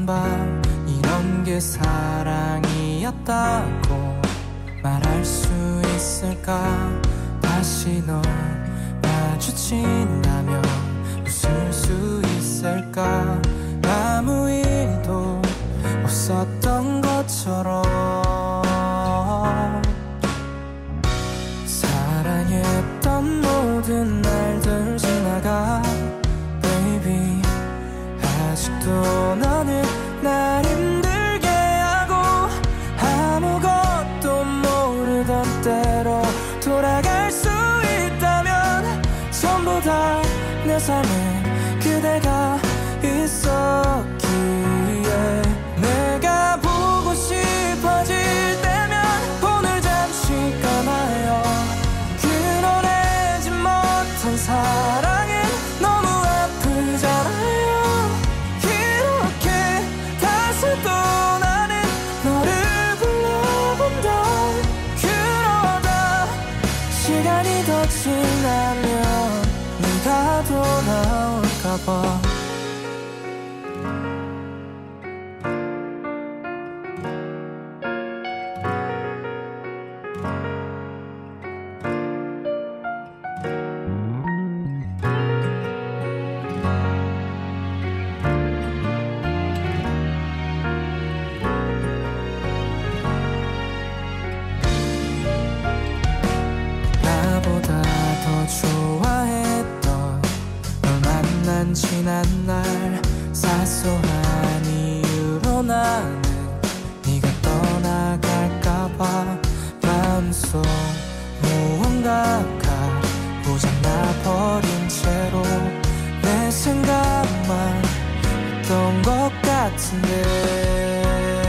못한 밤 이런 게 사랑이었다고 말할 수 있을까. 다시 널 마주친다면 웃을 수 있을까. 아무 일도 없었던 것처럼 사랑했던 모든 날들 지나가 Baby 아직도 너는 날 힘들게 하고 아무것도 모르던 때로 돌아갈 수 있다면 전부 다 내 삶에 그대가 있었기에 내가 보고 싶어질 때면 오늘 잠시 가나요. 그러내지 못한 사랑은 너무 아프잖아요. 이렇게 다시 또 나는 너를 불러본다. 그러다 시간이 더 지나면 네가 돌아올까봐. 나보다 더 좋아했던 널 만난 지난날 사소한 이유로 나는 네가 떠나갈까봐 마음속 무언가가 고장나버린 채로 내 생각만 했던 것 같은데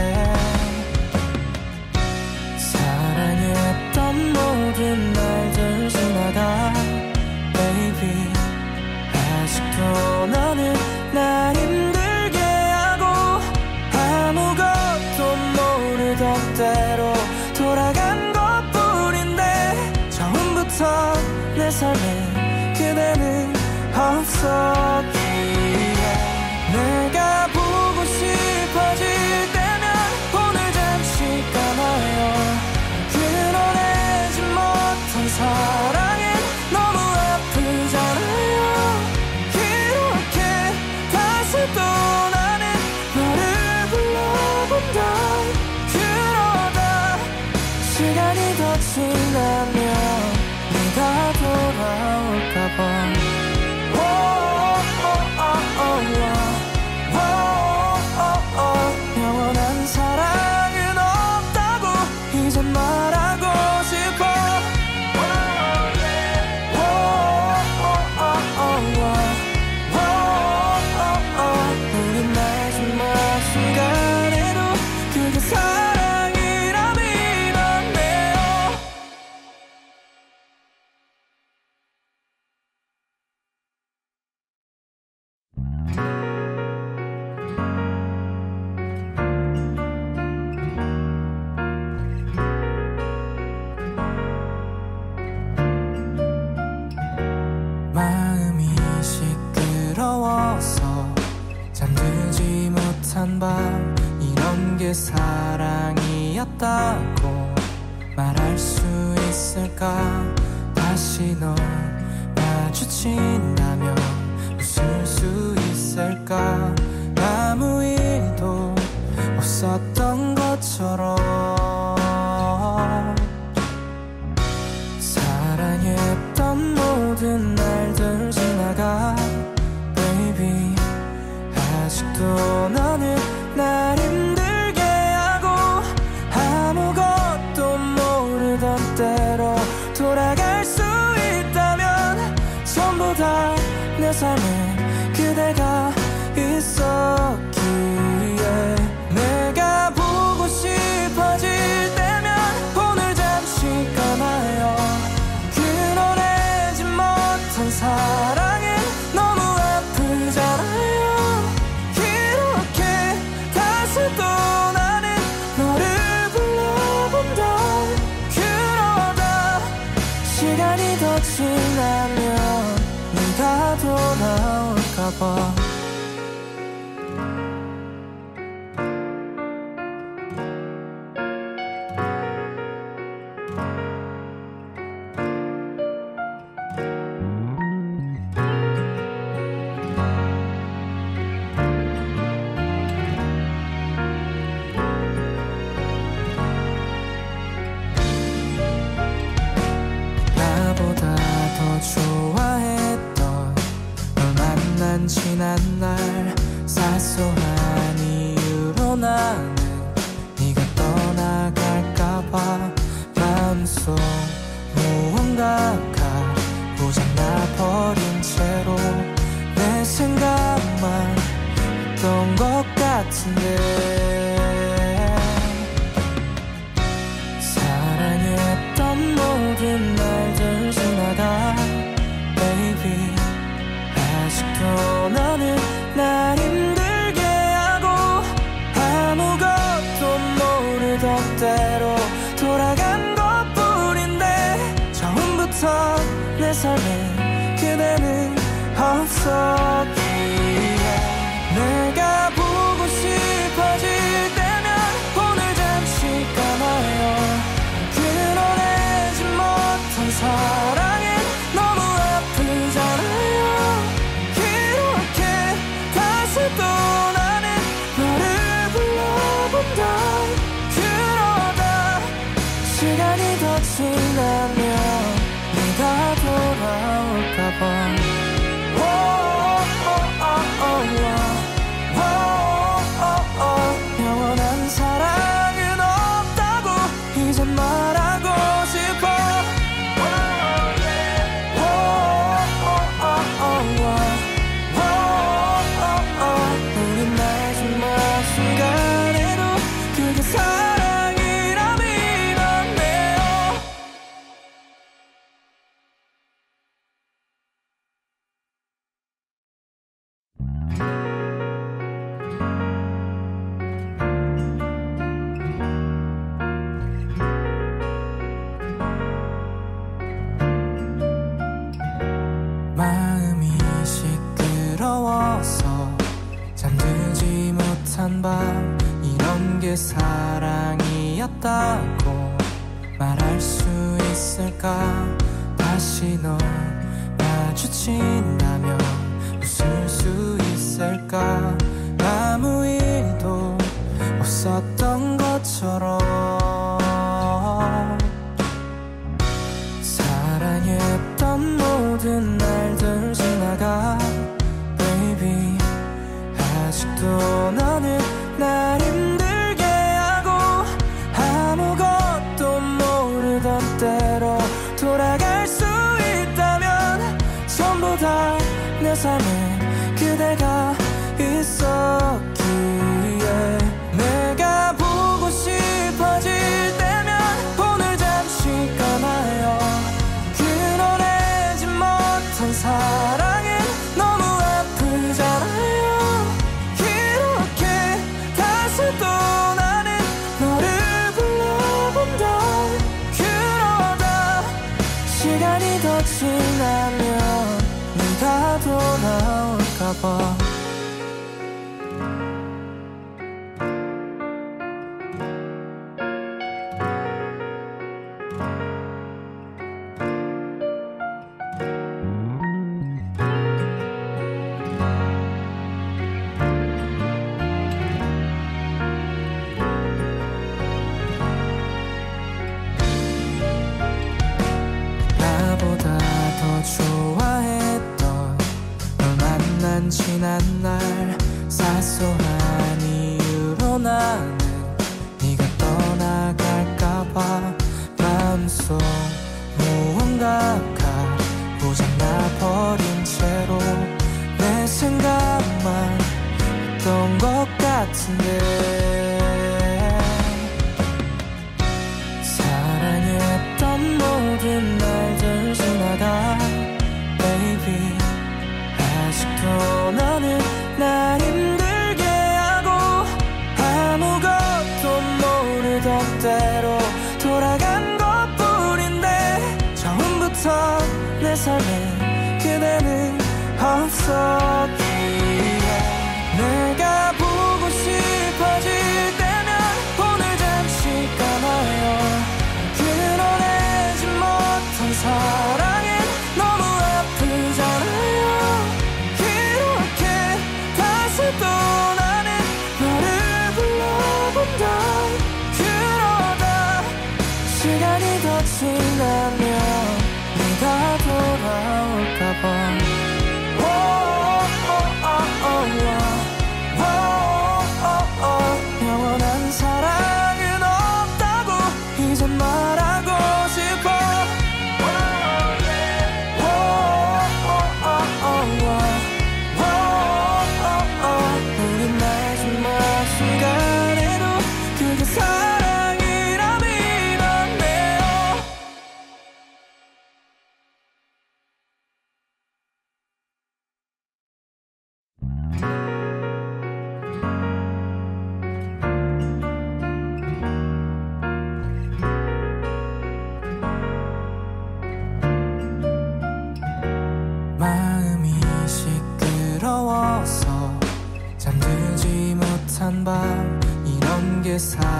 사랑했던 모든 날들 지나가 Baby 아직도 너는 날 힘들게 하고 아무것도 모르던 때로 돌아간 것뿐인데 처음부터 내 삶에 그대는 없었기에 내가 보고 싶어질 때면 오늘 잠시 가나요. 그러내지 못한 사랑은 너무 아프잖아요. 이렇게 다시 또 나는 너를 불러본다. 그러다 시간이 더 지나면 네가 돌아올까봐. 영원한 사랑은 없다고 이제 말하고 싶어. 우리 마지막 순간에도 그게 사랑이라 믿었네요. 마음이 시끄러워서 잠들지 못한 밤 이런 게 사랑이었다고 말할 수 있을까. 다시 널 마주친다면 웃을 수 있을까. 아무 일도 없었던 것처럼 사랑했던 모든 날들 지나가 Baby 아직도 너는 날 힘들게 하고 아무것도 모르던 때로 돌아갈 수 있다면 전부 다 내 삶에 그대가 있었기에 내가 보고 싶어질 때면 오늘 잠시 가나요. 그러내지 못한 사랑은 너무 아프잖아요. 이렇게 다시 또 나는 너를 불러본다. 그러다 시간이 더 지나면 네가 돌아올까봐. 난 지난 날 사소한 이유로 나는 네가 떠나갈까봐 마음속 무언가가 고장나버린 채로 내 생각만 했던 것 같은데 사랑했던 모든 날들 지나가 Baby 아직도 너는 날 힘들게 하고 아무것도 모르던 때로 돌아간 것뿐인데 처음부터 내 삶에 그대는 없었기에 내가 보고 싶어질 때면 오늘 잠시 까마요 끊어내지 못한 사랑은 너무 아프잖아요 이렇게 다시 또 나는 너를 불러본다 그러다 시간이 더 지나면 네가 돌아올까봐 영원한 사랑은 없다고 이제 말하고 싶어 우린 마지막 순간에도 그게 사랑이라 믿었네요 마음이 시끄러워서 잠들지 못한 밤 이런 게 사랑이었다고 말할 수 있을까 다시 널 마주친다면 웃을 수 있을까 아무 일도 없었던 것처럼 사랑했던 모든 날들 지나가 Baby 아직도 너는 날 힘들게 하고 아무것도 모르던 때로 돌아갈 수 있다면 전부 다 내 삶에 그대가 있었기에 내가 보고 싶어질 때면 오늘 잠시 까마요 끊어내지 못한 사랑은 너무 아프잖아요 이렇게 다시 또 나는 너를 불러본다 그러다 시간이 더 지나면 네가 돌아올까봐 나보다 더 좋아했던 널 만난 지난 날 사소한 이유로 나는 네가 떠나갈까봐 마음속 무언가가 고장나버린 채로 내 생각만 했던 것 같은데 사랑했던 모든 날들 지나가 Baby 아직도 너는 날 힘들게 하고 아무것도 모르던 때로 돌아간 것뿐인데 처음부터 내 삶에 그대는 없었기에 내가 보고 싶어질 때면 오늘 잠시 까마요 끊어내지 못한 사랑은 너무 아프잖아요 이렇게 다시 또 나는 너를 불러본다 그러다 시간이 더 지나면 네가 돌아올까봐 시끄러워서 잠들지 못한 밤, 이런 게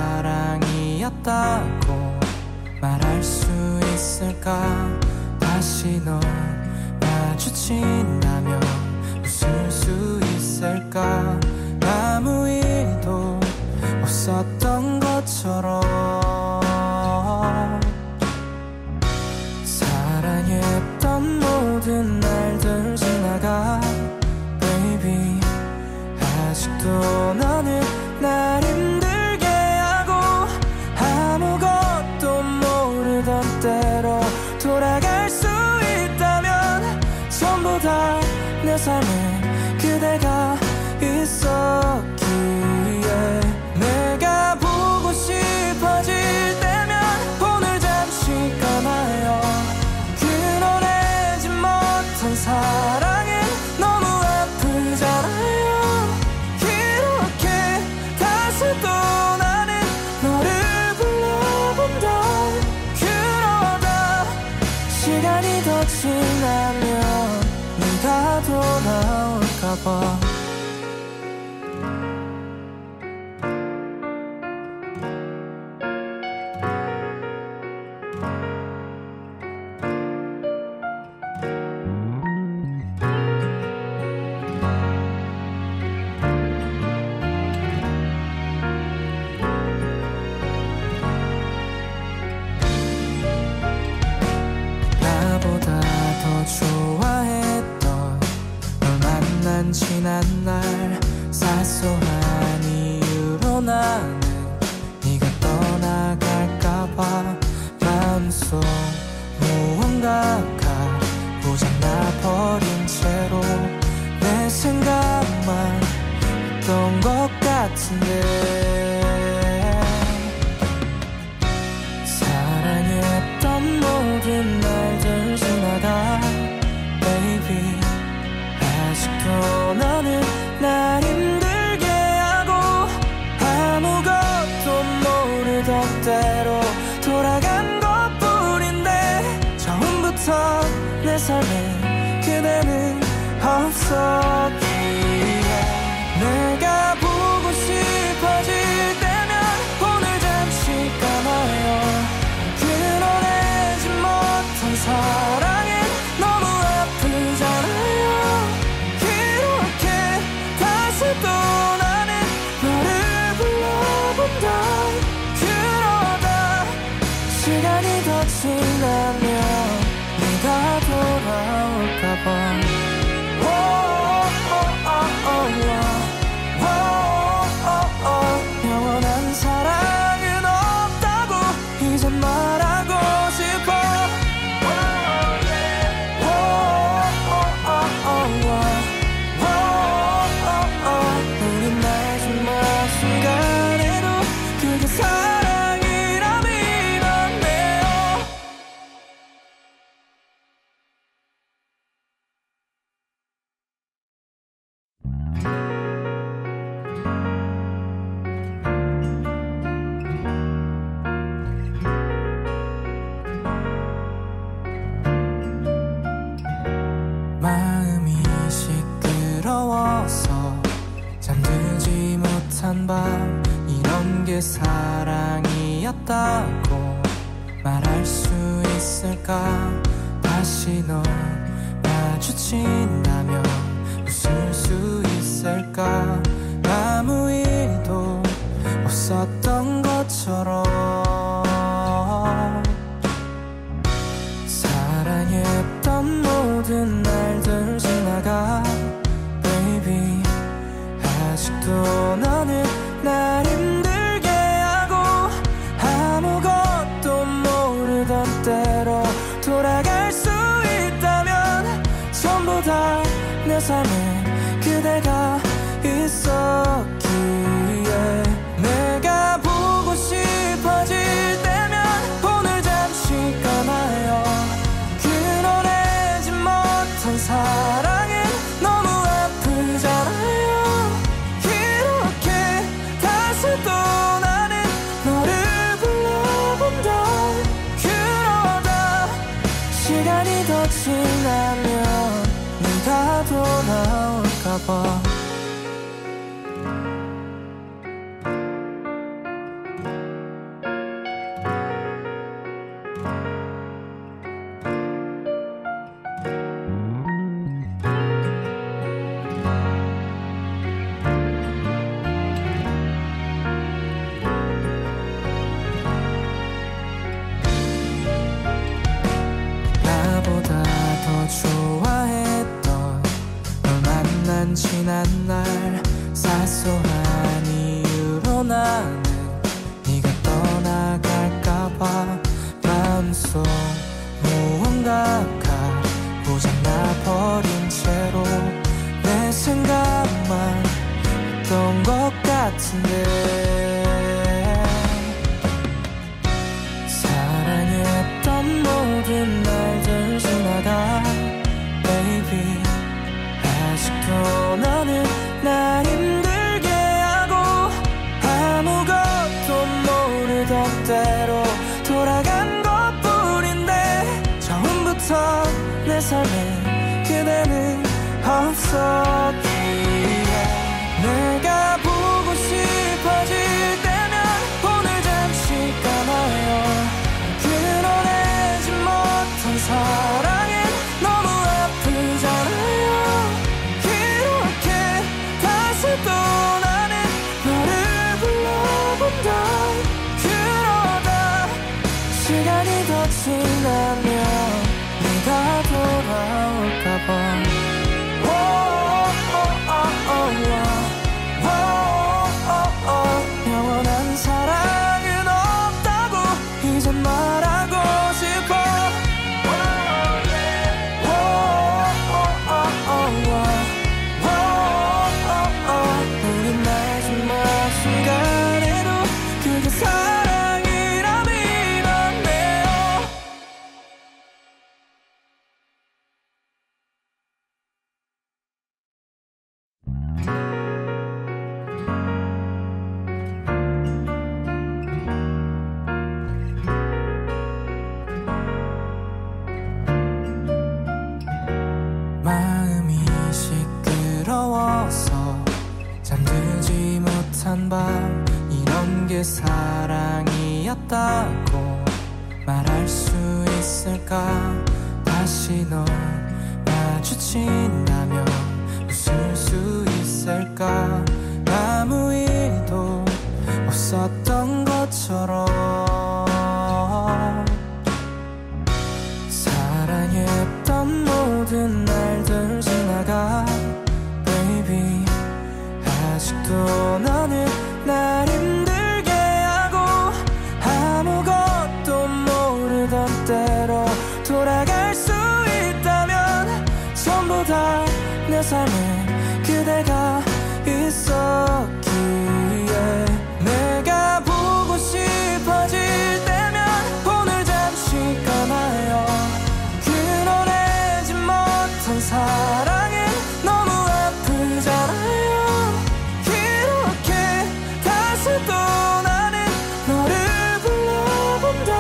사랑이었다고 말할 수 있을까? 다시 널 마주친다면 웃을 수 있을까? 아무 일도 없었던 것처럼 사랑했던 모든 날들 지나가 Baby, 아직도 너는 날 힘들게 하고 아무것도 모르던 때로 돌아갈 수 있다면 전부 다 내 삶에 그대가 있었기에 내가 보고 싶어질 때면 오늘 잠시 감아요. 그려내지 못한 사랑은 너무 아프잖아요. 이렇게 다시 또 나는 너를 불러본다. 그러다 시간이 더 지나면 네가 돌아올까봐. 나보다 더 좋아했던 널 만난 지난날 사소한 이유로 나는 네가 떠나갈까봐 마음속 무언가가 고장나버린 채로 내 생각만 했던 것 같은데 사랑했던 모든 날들 지나가 Baby, 아직도 너는 날 힘들게 하고 아무것도 모르던 때로 돌아간 것뿐인데 처음부터 내 삶에 그대는 없었기에 내가 보고 싶어질 때면 오늘 잠시 감아요. 그려내지 못한 사랑은 너무 아프잖아요. 이렇게 다시 또 나는 너를 불러본다. 그러다 시간이 더 지나면 네가 돌아올까봐. 영원한 사랑은 없다고 이제 말하고 싶어. 우린 마지막 순간에도 그게 사랑이라 믿었네요. 마음이 시끄러워서 잠들지 못한 밤, 이런 게 사랑이었다고 말할 수 있을까? 다시 널 마주친다면 웃을 수 있을까? 아무 일도 없었던 것처럼 사랑했던 모든 날들 지나가 Baby, 아직도 너는 날 힘들게 하고 아무것도 모르던 때로 돌아갈 수 있다면 전부 다 내 삶에 그대가 있었기에 내가 보고 싶어질 때면 오늘 잠시 감아요. 그려내지 못한 사랑은 너무 아프잖아요. 이렇게 날 사소한 이유로 나는 네가 떠나갈까봐 마음속 무언가가 고장나버린 채로 내 생각만 했던 것 같은데 사랑했던 모든 날들 지나가 Baby 아직도 너는 날 힘들게 하고 아무것도 모르던 때로 돌아간 것뿐인데 처음부터 내 삶에 그대는 없었기에 내가 보고 싶어질 때면 오늘 잠시 까마요 드러내지 못한 사랑은 너무 아프잖아요 이렇게 다시 또 나는 너를 불러본다 그러다 시간이 더 지나면 네가 돌아올까봐 영원한 사랑은 없다고 이젠 말하고 싶어 우리 마지막 시간에도 그게 사랑이라 믿었네요 마음이 시끄러워서 잠들지 못한 밤 이런 게 사랑이었다고 말할 수 있을까 다시 널 마주친다면 웃을 수 있을까 아무 일도 없었던 것처럼 사랑했던 모든 날들 지나가 Baby 아직도 너는 날 힘들게 하고 아무것도 모르던 때로 돌아갈 수 있다면 전부 다 내 삶에 그대가 있었기에 내가 보고 싶어질 때면 오늘 잠시 까마요 드러내지 못한 사랑은 너무 아프잖아요 이렇게 다시 또 나는 너를 불러본다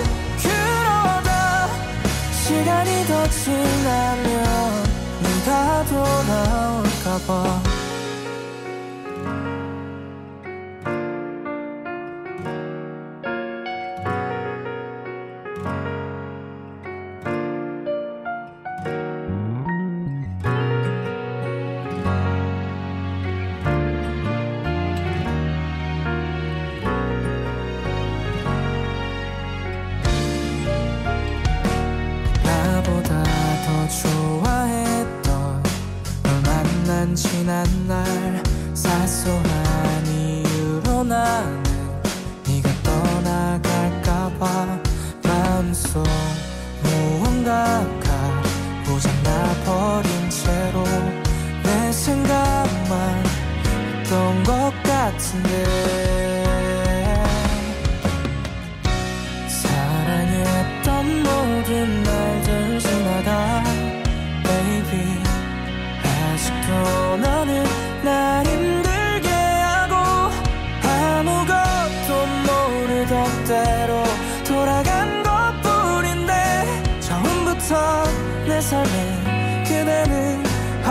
그러다 시간이 더 지나면 네가 돌아올까봐 나보다 더 좋아했던 널 만난 지난 날 사소한 이유로 나는 네가 떠나갈까봐 마음속 무언가가 고장나버린 채로 내 생각만 했던 것 같은데 사랑했던 모든 날들 지나가 Baby 아직도 너는 날 힘들게 하고 아무것도 모르던 때로 돌아간 것뿐인데 처음부터 내 삶에 그대는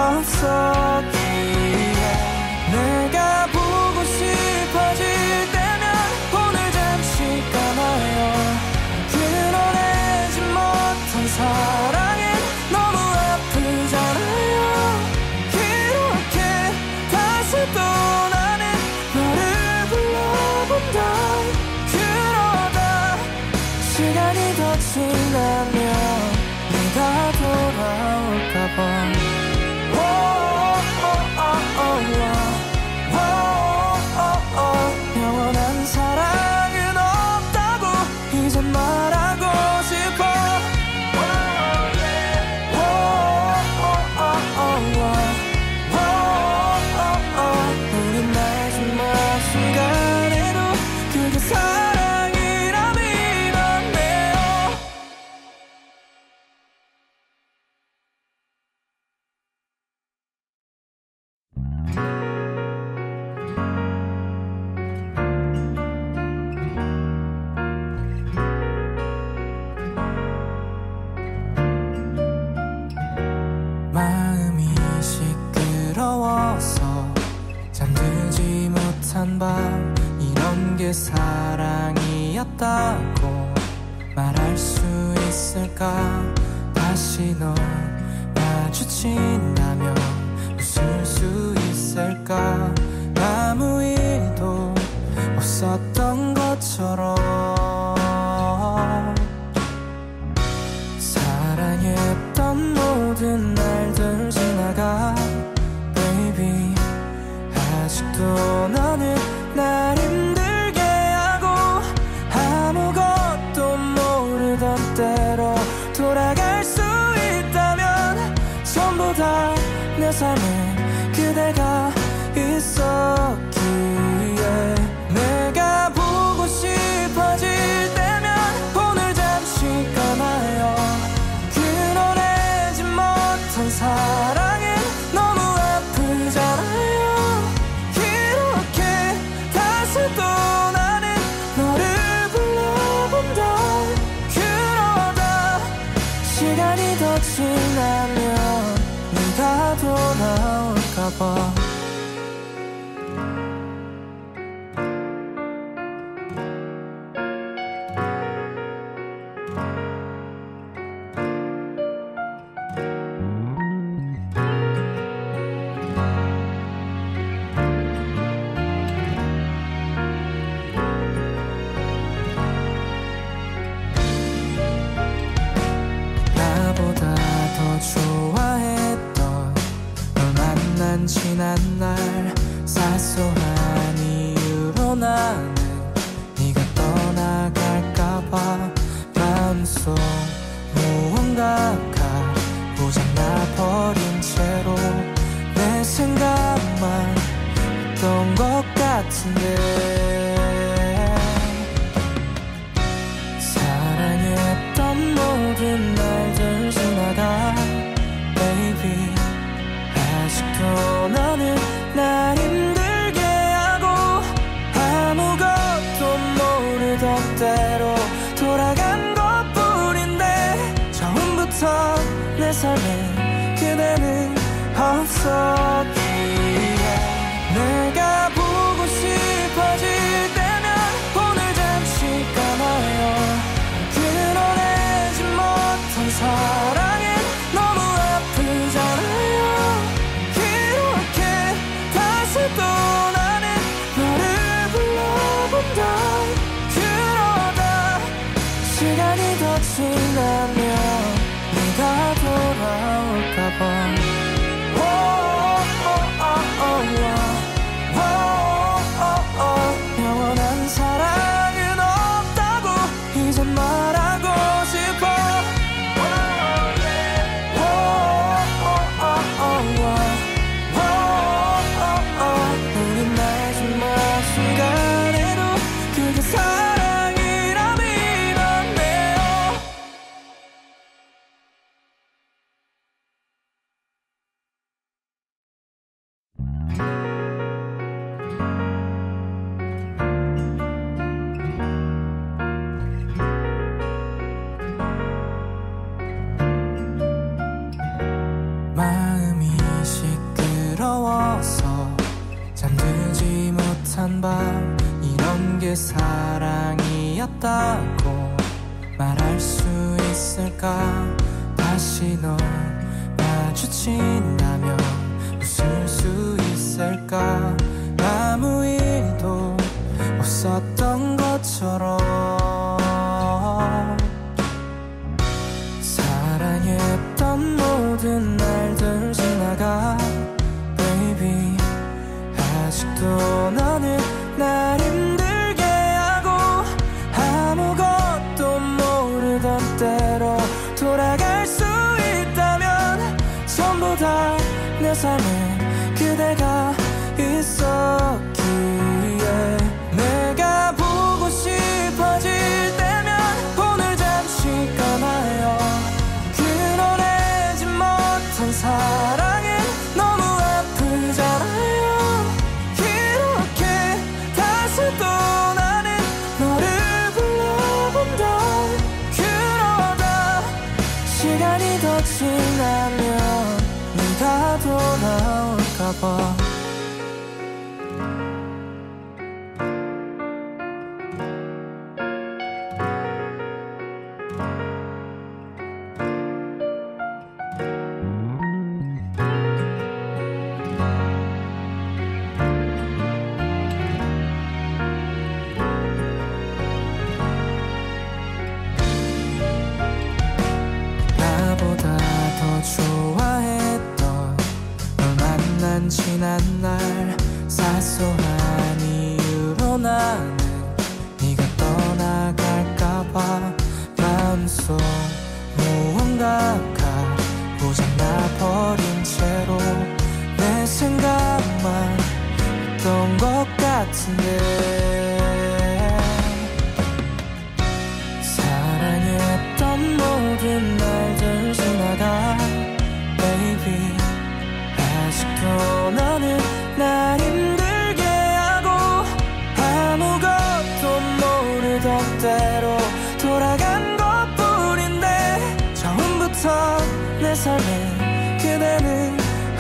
없었기에 내가 보고 싶어질 때면 오늘 잠시 까마요 드러내지 못한 사랑은 너무 아프잖아요 이렇게 다시 또 나는 너를 불러본다 그러다 시간이 더 지나면 네가 돌아올까봐 마음이 시끄러워서 잠들지 못한 밤, 이런 게 사랑이었다고 말할 수 있을까? 다시 널 마주친다면 웃을 수 있을까? 아무 일도 없었던 것처럼 사랑했던 모든 날들 지나가 Baby, 아직도 너는 날 힘들게 하고 아무것도 모르던 때로 돌아갈 수 있다면 전부 다 내 삶에 그대가 있었기에 내가 보고 싶어질 때면 오늘 잠시 감아요. 끊어내지 못한 사랑은 너무 아프잖아요. 이렇게 다시 또 나는 너를 불러본다. 그러다 시간이 더 지나면 네가 돌아올까봐. 나보다 더 좋아했던 널 만난 지난 날 사소한 이유로 나는 네가 떠나갈까봐 마음속 무언가가 고장나버린 채로 내 생각만 했던 것 같은데 사랑했던 모든 날들 지나가 Baby, 아직도 너는 날 힘들게 하고 아무것도 모르던 때로 돌아간 것뿐인데 처음부터 내 삶에 그대는 없었기에 내가 보고 싶어질 때면 오늘 잠시 감아요. 끊어내지 못한 사랑은 너무 아프잖아요. 이렇게 다시 또 나는 너를 불러본다. 그러다 시간이 더 지나면 네가 돌아올까봐. 영원한 사랑은 없다고 이제 말하고 싶어. 우린 마지막 시간에도 그게 사랑이라 믿었네요. 마음이 시끄러워서 잠들지 못한 밤, 이런 게 사랑이었다고 말할 수 있을까? 다시 널 마주친다면 웃을 수 있을까? 아무 일도 없었던 것처럼 사랑했던 모든 날들 지나가 Baby, 아직도 너는 날 힘들게 하고 아무것도 모르던 때로 돌아갈 수 있다면 전부 다 내 삶에 그대가 있었기에 내가 보고 싶어질 때면 오늘 잠시 감아요. 끊어내지 못한 사랑은 너무 아프잖아. 봐. 나보다 더 좋아했던 널 만난 지난날 사소한 이유로 나는 네가 떠나갈까봐 마음속 무언가가 고장나버린 채로 내 생각만 했던 것 같은데 사랑했던 모든 날들 지나가 Baby 아직도 너는 날 힘들게 하고 아무것도 모르던 때로 돌아간 것뿐인데 처음부터 내 삶에 그대는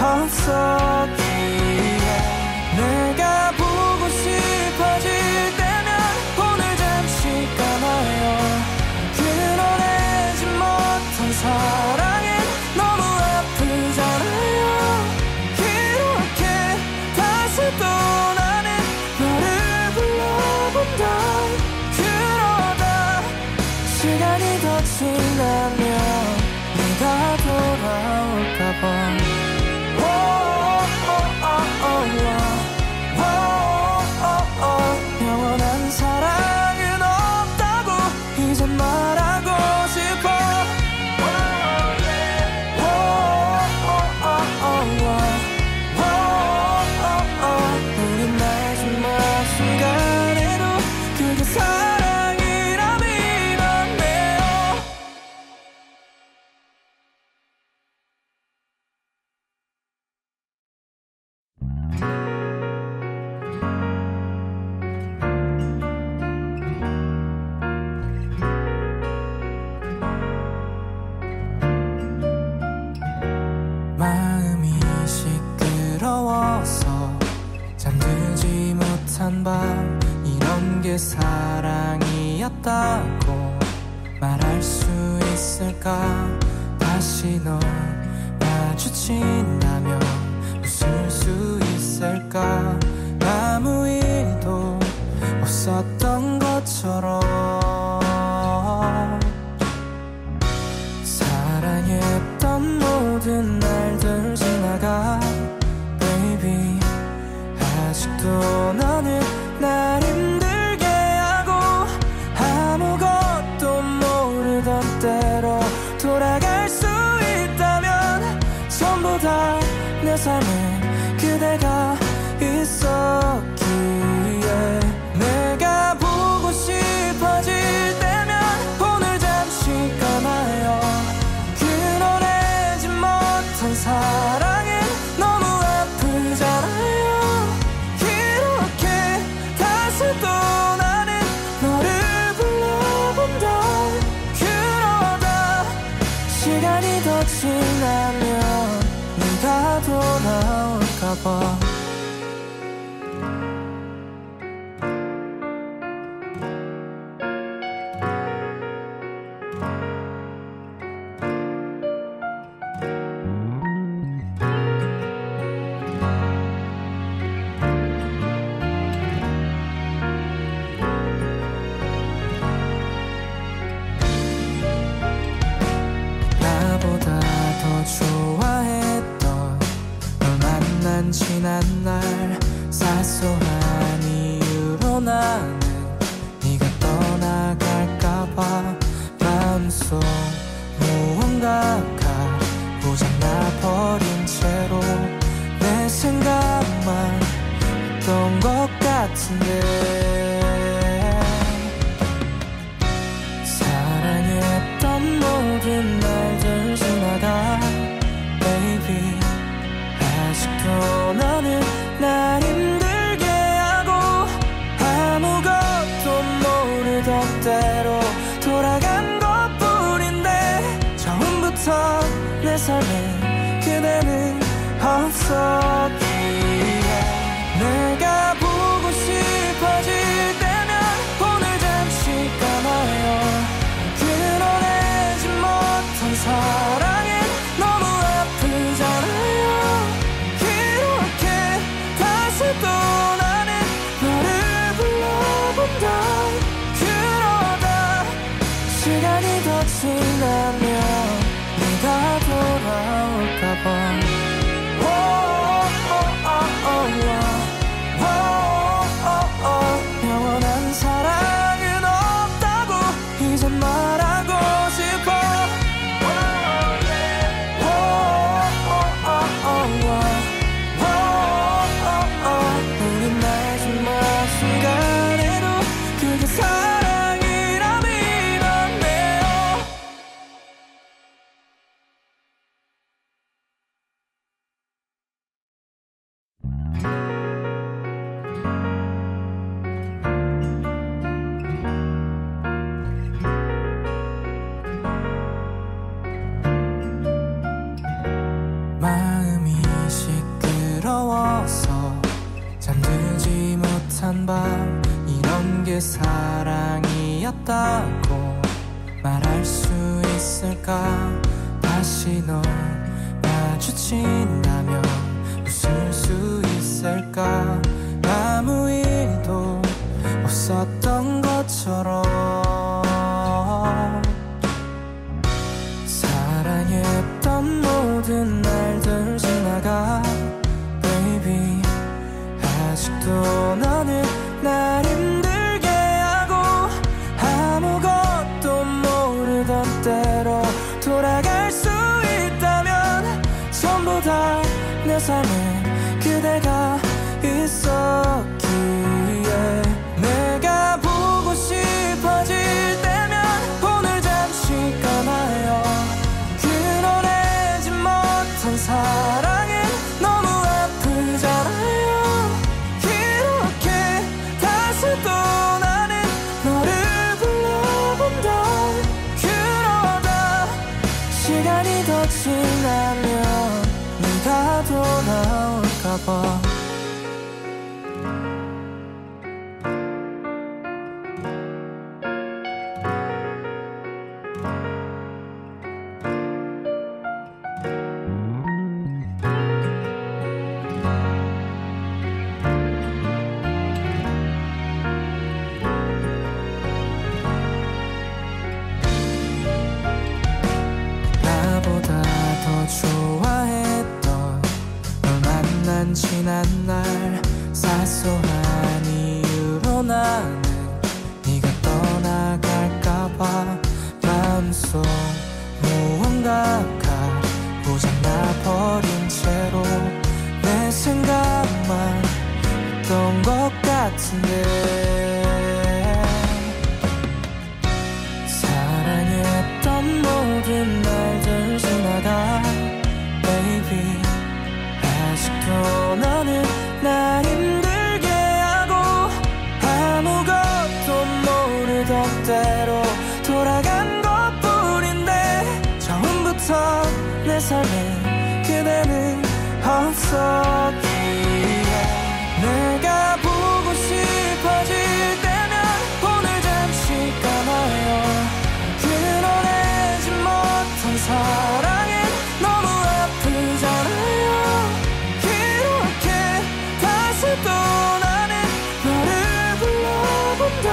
없었기에 내가 보고 싶어질 때면 오늘 잠시 까마요 끊어내지 못한 사랑은 너무 아프잖아요 이렇게 다시 또 나는 너를 불러본다 그러다 시간이 더 지나면 네가 돌아올까봐 영원한 사랑은 없다고 이제 말하고 싶어 우리 마지막 순간에도 그게 사랑이라 믿었네요. 마음이 시끄러워서 잠들지 못한 밤 이런 게 사랑이었다고 말할 수 있을까 다시 널 마주친다면 웃을 수 있을까 아무 일도 없었던 것처럼 사랑했던 모든 날들 지나가 Baby 아직도 너는 날 힘들게 하고 아무것도 모르던 때로 돌아갈 수 있다면 전부 다 내 삶에 그대가 있었기에 내가 보고 싶어질 때면 오늘 잠시 까마요 끊어내지 못한 사랑은 너무 아프잖아요 이렇게 다시 또 나는 너를 불러본다 그러다 시간이 더 지나면 네가 돌아올까봐 나보다 더 좋아했던 널 만난 지난날 사소한 이유로 나는 네가 떠나갈까봐 마음속 무언가가 고장나버린 채로 내 생각만 했던 것 같은데 사랑했던 모든 날들 지나가 Baby 아직도 너는 날 힘들게 하고 아무것도 모르던 때로 돌아간 것뿐인데 처음부터 내 삶에 그대는 없었기에 또 나는 너를 불러본다. 그러다 시간이 더 지나면 네가 돌아올까봐. 영원한 사랑은 없다고 이젠 말하고 싶어. 우린 마지막 시간에도 그게 사랑이라 믿었네요. 마음이 시끄러워서 잠들지 못한 밤, 이런 게 사랑이었다고 말할 수 있을까. 다시 널 마주친다면 웃을 수 있을까. 아무 일도 없었던 것처럼 사랑했던 모든 날들 지나가. Baby, 아직도 너는 날 힘들게 하고 아무것도 모르던 때로 돌아갈 수 있다면 전부 다 내 삶에 그대가 있었기에. 내가 보고 싶어질 때면 오늘 잠시 감아요. 끊어내지 못한 사랑은 너무 아프잖아요. 이렇게 다시 또 나는 너를 불러본다. 그러다 시간이 더 지나면 네가 돌아올까봐. 나보다 더 좋아했던 널 만난 지난 날, 사소한 이유로 나는 네가 떠나갈까봐 마음속 무언가가 고장나 버린 채로 내 생각만 했던 것 같은데. 사랑했던 모든 날들 지나가. Baby, 아직도 너는 날 힘들게 하고 아무것도 모르던 때로 돌아간 것뿐인데 처음부터 내 삶에 그대는 없었기에. 내가 보고 싶어질 때면 오늘 잠시 감아요. 끊어내지 못한 사랑은 너무 아프잖아요. 이렇게 다시 또 나는 너를 불러본다.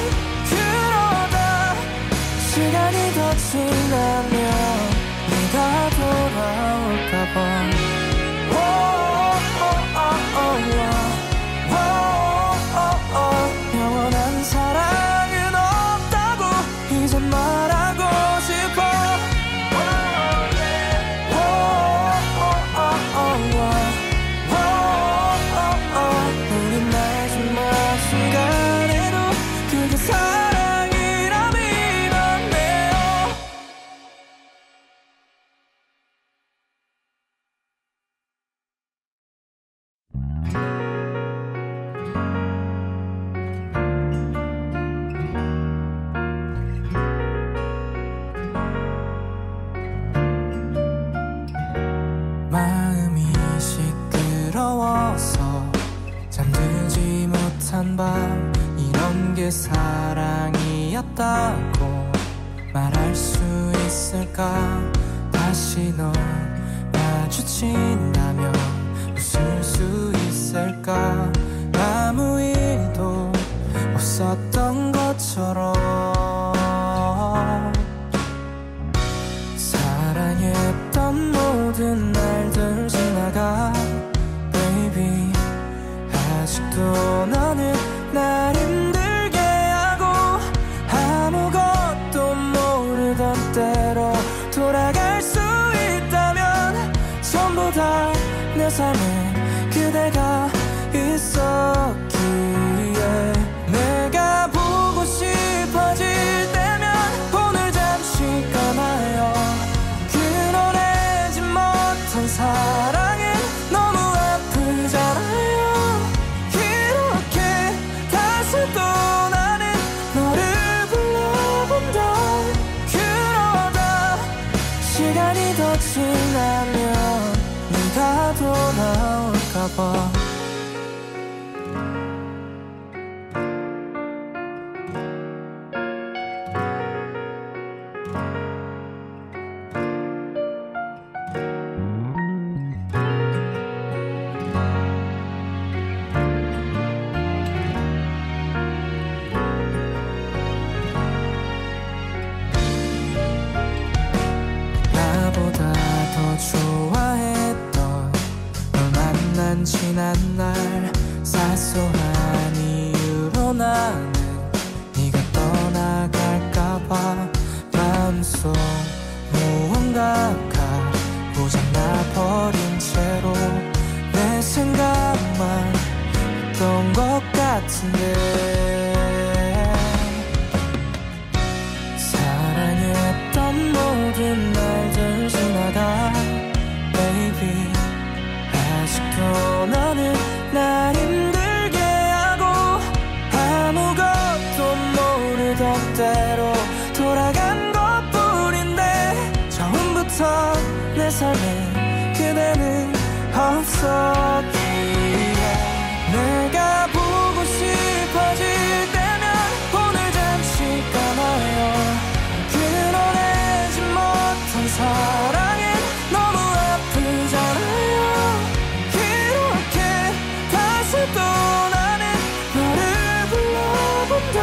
그러다 시간이 더 지나면 네가 돌아올까봐. 영원한 사랑은 없다고 이젠 말하고 싶어. 우린 마지막 시간에도 그게 사랑이라 믿었네요. 마음이 시끄러워서 잠들지 못한 밤, 이런 게 사랑이었다고 말할 수 있을까. 다시 널 마주친다면 웃을 수 있을까. 있을까. 아무 일도 없었던 것처럼 사랑했던 모든 날들 지나가 Baby 아직도 너는 날 힘들게 하고 아무것도 모르던 때로 돌아갈 수 있다면 전부 다 내 삶에 그대가 있었기에 내가 보고 싶어질 때면 오늘 잠시 감아요. 끊어내지 못한 사랑은 너무 아프잖아요. 이렇게 다시 또 나는 너를 불러본다. 그러다 시간이 더 지나면 네가 돌아올까봐. 나보다 더 좋아했던 널 만난 지난 날 사소한 이유로 나는 네가 떠나갈까봐 마음속 무언가가 고장나버린 채로 내 생각만 했던 것 같은데 사랑했던 모든 날들 지나가 Baby 아직도 너는 날 힘들게 하고 아무것도 모르던 때로 돌아간 것뿐인데 처음부터 내 삶에 그대는 없었기에 내가 보고 싶어질 때면 오늘 잠시 감아요. 끊어내지 못한 사랑은 너무 아프잖아요. 이렇게 다시 또 나는 너를 불러본다.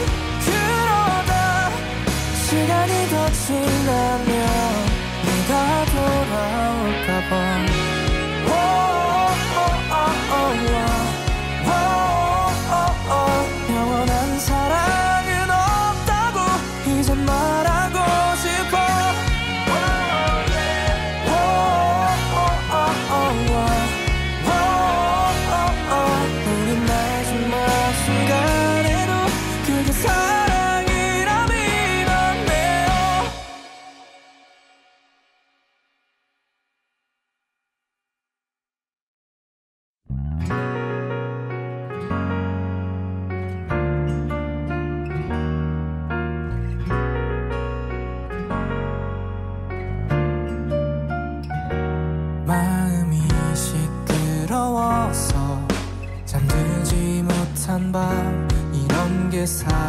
그러다 시간이 더 지나면 네가 돌아올까봐. 영원한 사랑은 없다고 이젠 말하고 싶어. 우린 마지막 순간에도 그게 사랑이라 믿었네요. 마음이 시끄러워서 잠들지 못한 밤 이런 게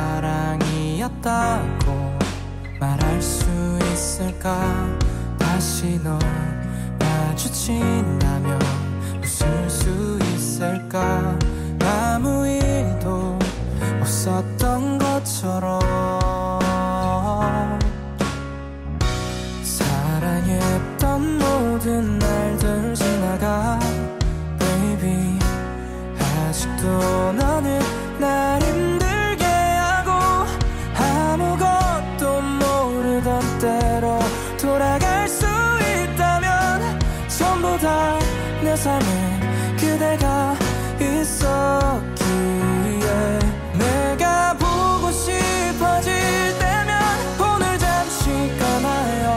사랑이었다고 말할 수 있을까. 다시 널 마주친다면 웃을 수 있을까. 아무 일도 없었던 것처럼 사랑했던 모든 날들 지나가 Baby 아직도 너는 날 힘들게 하고 아무것도 모르던 때로 돌아갈 수 있다면 전부 다 내 삶에 그대가 있었기에 내가 보고 싶어질 때면 오늘 잠시 감아요.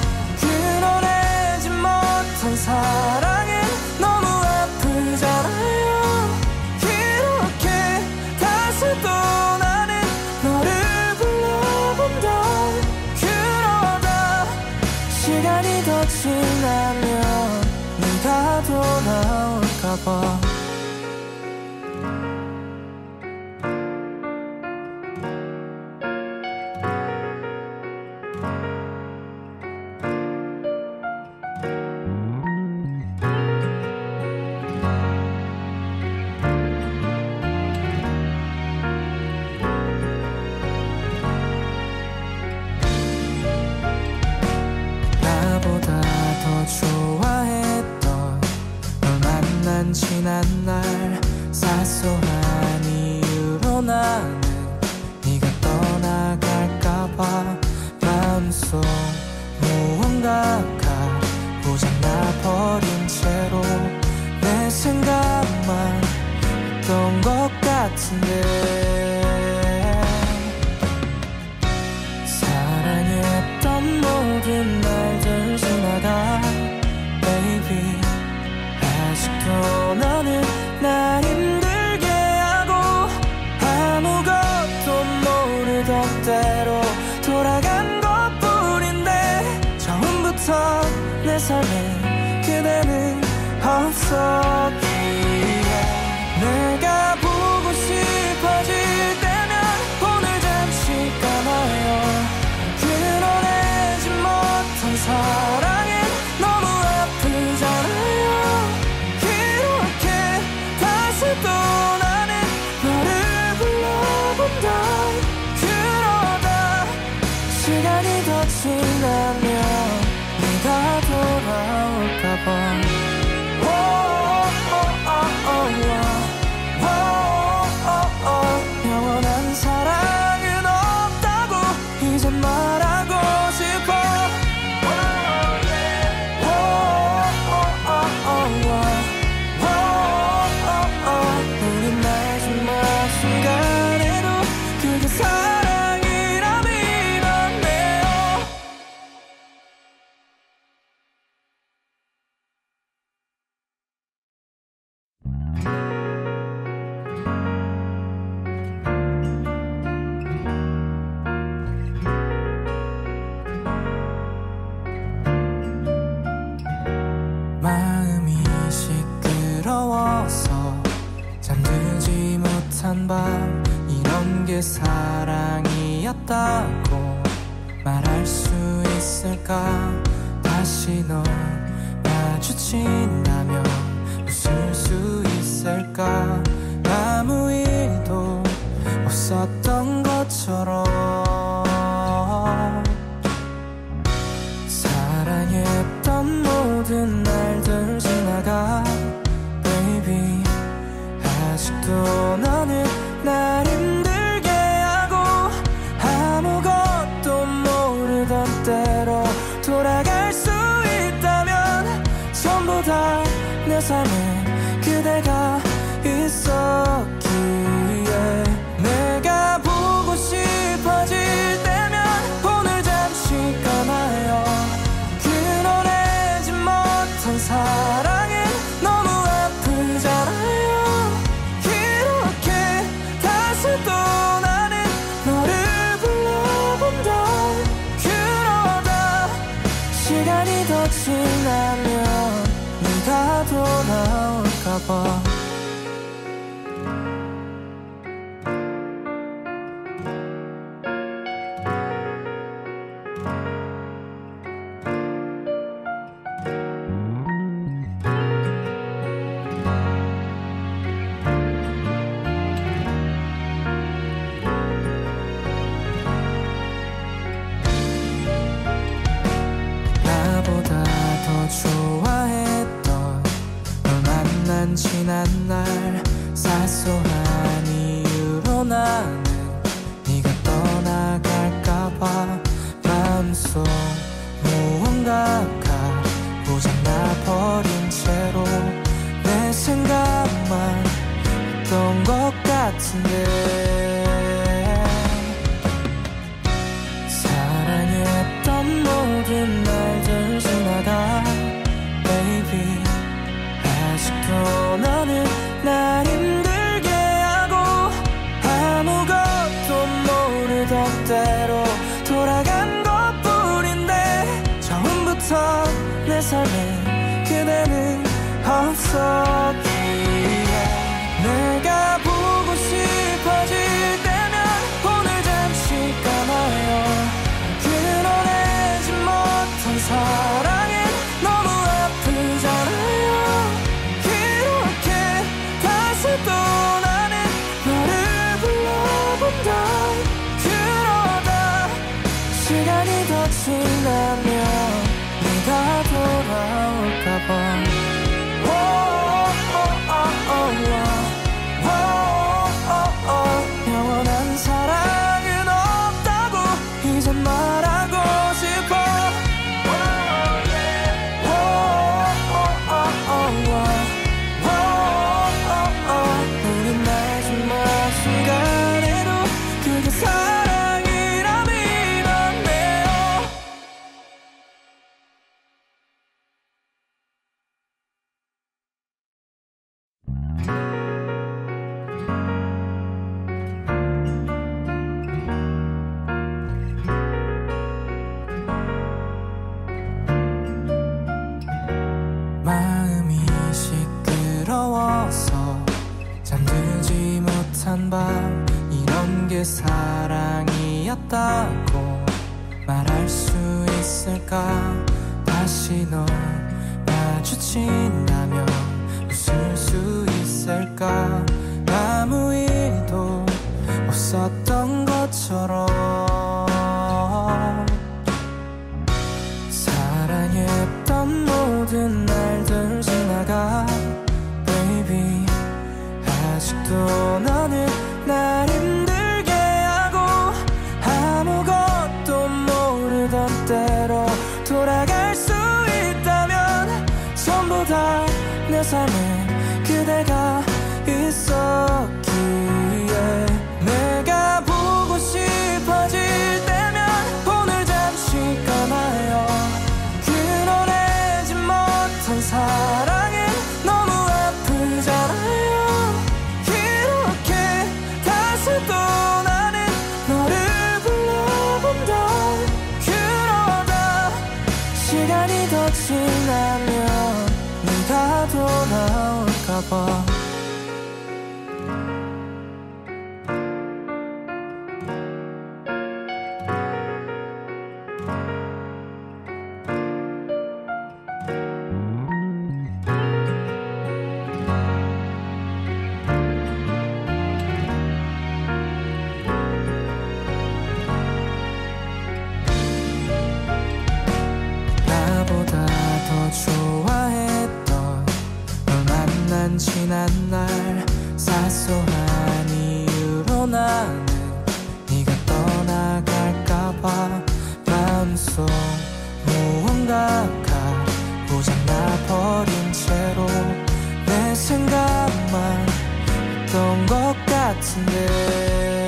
끊어내지 못한 사랑은 너무 아프잖아요. 이렇게 다시 또 나는 너를 불러본다. 그러다 시간이 더 지나면 네가 돌아올까봐. 지난 날 사소한 이유로 나는 네가 떠나갈까봐 마음속 무언가가 고장나버린 채로 내 생각만 했던 것 같은데 사랑했던 모든 날들 지나가 Baby 아직도 너는 날 힘들게 하고 아무것도 모르던 때로 돌아간 것뿐인데 처음부터 내 삶에 그대는 없었기에 내가 보고 싶어질 때면 오늘 잠시 까마요 그려내지 못한 사랑은 너무 아프잖아요 이렇게 다시 또 나는 너를 불러본다 그러다 시간이 더 지나면 네가 돌아올까봐 영원한 사랑은 없다고 이제 말하고 싶어 우린 마지막 순간에도 그게 사랑이라 믿었네요 마음이 시끄러워서 잠들지 못한 밤 이런 게 사랑이었다고 말할 수 있을까 다시 널 마주친다면 웃을 수 있을까 아무 일도 없었던 것처럼 사랑했던 모든 날들 지나가 Baby 아직도 너는 날 힘들게 하고 아무것도 모르던 때로 돌아갈 수 있다면 전부 다 내 삶에 그대가 있었기에 내가 보고 싶어질 때면 오늘 잠시 까마요 그려내지 못한 사랑은 너무 아프잖아요 이렇게 다시 또 나는 너를 불러본다 그러다 시간이 더 지나면 네가 돌아올까봐 나보다 더 좋아했던 널 만난 지난 날 사소한 이유로 나는 네가 떠나갈까봐 마음속 무언가가 고장나버린 채로 내 생각만 했던 것 같은데 사랑했던 모든 날들 지나가 Baby 아직도 너는 날 힘들게 하고 아무것도 모르던 때로 돌아간 것뿐인데 처음부터 내 삶에 그대는 없었기에 내가 보고 싶어질 때면 오늘 잠시 까마요 그려내지 못한 사랑은 너무 아프잖아요 이렇게 다시 또 나는 너를 불러본다 그러다 시간이 더 지나면 네가 돌아올까봐 못한 밤 이런 게 사랑이었다고 말할 수 있을까. 다시 널 마주친다면 웃을 수 있을까. 아무 일도 없었던 것처럼 사랑했던 모든 날들 지나가 Baby 아직도 너는 날 힘들게 하고 아무것도 모르던 때로 돌아갈 수 있다면 전부 다 내 삶에 그대가 있었기에 내가 보고 싶어질 때면 오늘 잠시 감아요. 끊어내지 못한 사랑은 너무 아프잖아요. 이렇게 다시 또 나는 너를 불러본다. 그러다 시간이 더 지나면 네가 돌아올까봐. 나보다 더 좋아했던 널 만난 지난 날 사소한 이유로 나는 네가 떠나갈까봐 마음속 무언가가 고장나버린 채로 내 생각만 했던 것 같은데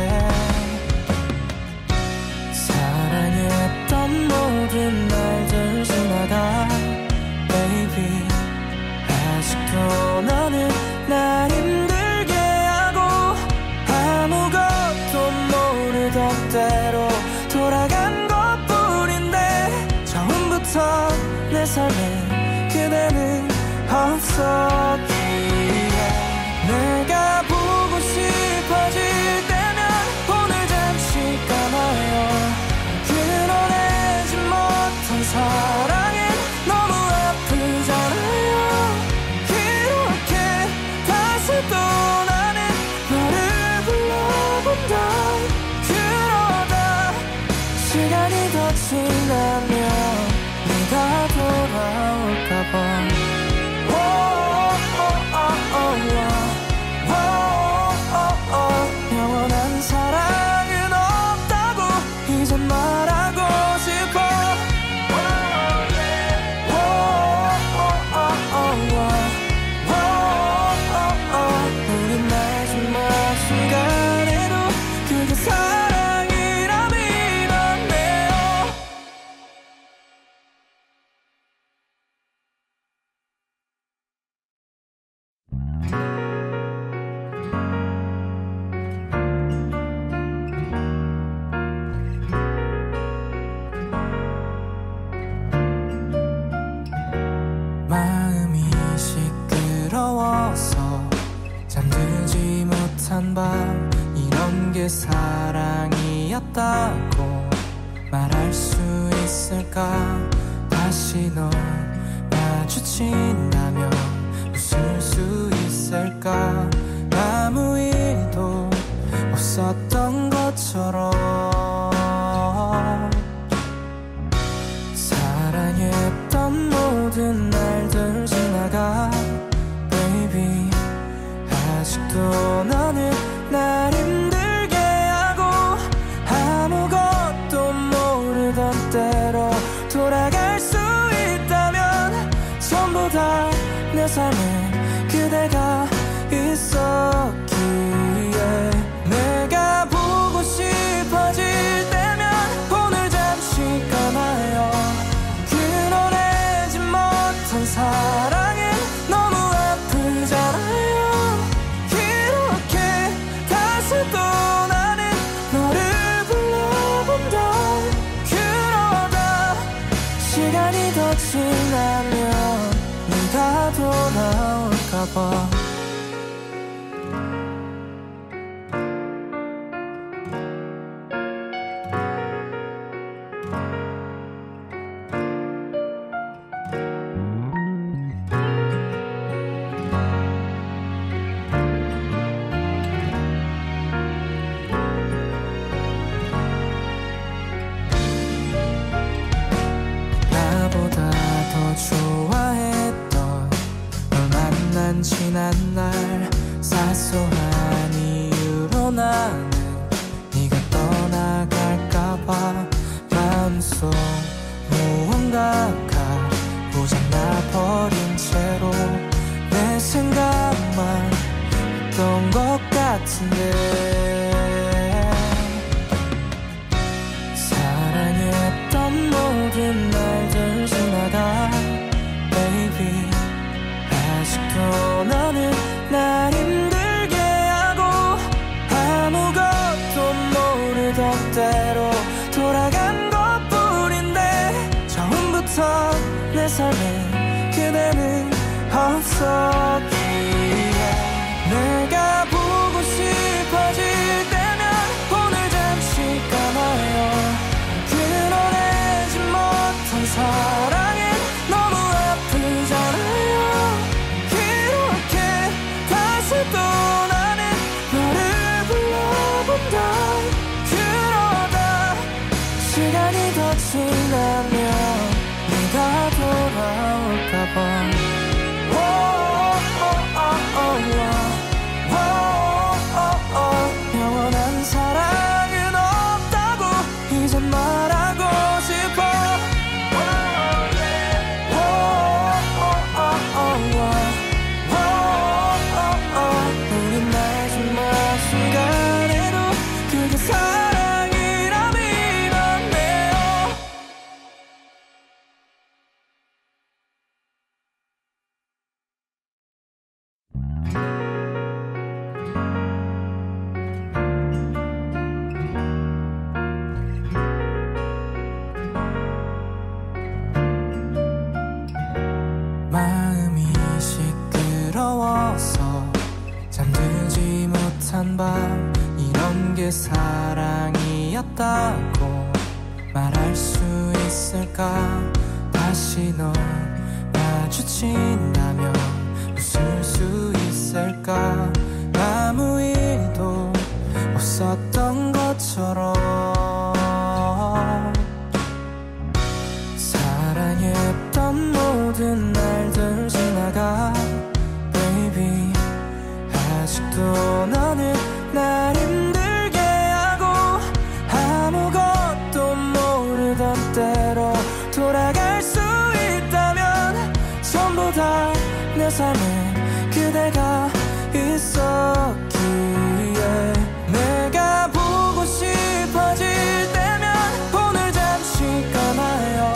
사랑했던 모든 날들 지나가 Baby 아직도 너는 날 힘들게 하고 아무것도 모르던 때로 돌아간 것뿐인데 처음부터 내 삶에 그대는 없었기에 내가 보고 싶어질 때면 오늘 잠시 감아요. 끊어내지 못한 사랑은 너무 아프잖아요. 이렇게 다시 또 나는 너를 불러본다. 그러다 시간이 더 지나면 네가 돌아올까봐. 영원한 사랑은 없다고 이제 말하고 싶어. 우린 마지막 순간에도 그게 사랑이라 믿었네요. 마음이 시끄러워서 잠들지 못한 밤 이런 게 사랑이었다고 말할 수 있을까. 다시 널 마주친다면 웃을 수 있을까. 아무 일도 없었던 것처럼 사랑했던 모든 날들 지나가 Baby 아직도 너는 날 힘들게 하고 아무것도 모르던 때로 돌아갈 수 있다면 전부 다 내 삶에 그대가 있었기에 내가 보고 싶어질 때면 오늘 잠시 감아요. 끊어내지 못한 사랑은 너무 아프잖아요. 이렇게 다시 또 나는 너를 불러본다. 그러다 시간이 더 지나면 네가 돌아올까봐. 했던 것 같은데 사랑했던 모든 날들 지나가 Baby 아직도 너는 날 힘들게 하고 아무것도 모르던 때로 돌아간 것뿐인데 처음부터 내 삶에 그대는 없었기에 내가 보고 싶어질 때면 오늘 잠시 감아요 끊어내지 못한 사랑은 너무 아프잖아요 이렇게 다시 또 나는 너를 불러본다 그러다 시간이 더 지나면 네가 돌아올까봐 영원한 사랑은 없다고 이젠 말하고 싶어 우린 마지막 순간에도 그게 사랑이라 믿었네요 마음이 시끄러워서 잠들지 못한 밤 이런 게 사랑이었다고 말할 수 있을까 다시 널 마주친다면 웃을 수 있을까 아무 일도 없었던 것처럼 사랑했던 모든 날들 지나가 Baby 아직도 너는 날 힘들게 하고 아무것도 모르던 때로 돌아갈 수 있다면 전부 다 내 삶에 그대가 있었기에 내가 보고 싶어질 때면 오늘 잠시 감아요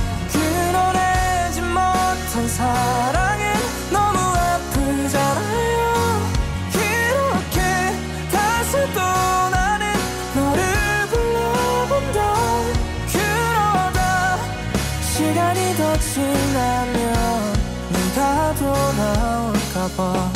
끊어내지 못한 사랑은 너무 아프잖아요 이렇게 다시 또 나는 너를 불러본다 그러다 시간이 더 지나면 네가 돌아올까봐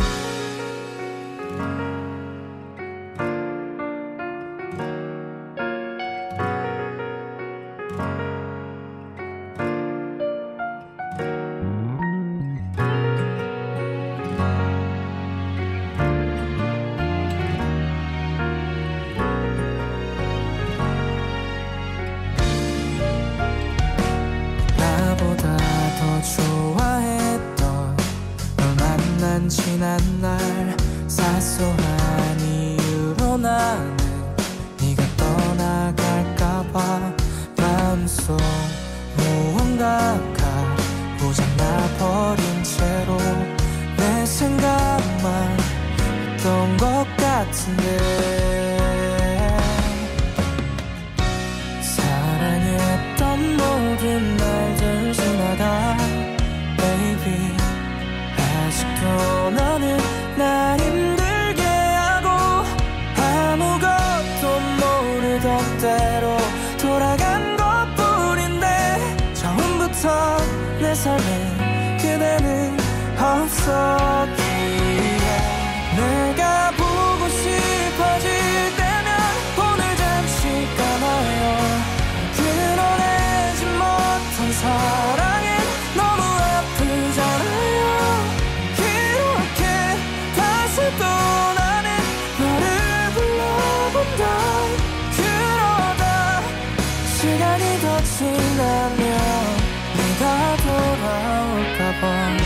나보다 더 좋아했던 널 만난 지난 날 사소한 이유로 나는 네가 떠나갈까봐 마음속 무언가가 고장나버린 채로 내 생각만 했던 것 같은데 사랑했던 모든 날들 지나가 Baby 아직도 너는 날 힘들게 하고 아무것도 모르던 때로 돌아간 것뿐인데 처음부터 내 삶에 그대는 없었기에 내가 보고 싶어질 때면 오늘 잠시 감아요 끊어내지 못한 사랑은 너무 아프잖아요 이렇게 다시 또 나는 너를 불러본다 그러다 시간이 더 지나면 네가 돌아올까봐